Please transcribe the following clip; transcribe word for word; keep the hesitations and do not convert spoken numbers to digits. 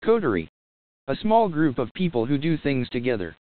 Coterie. A small group of people who do things together.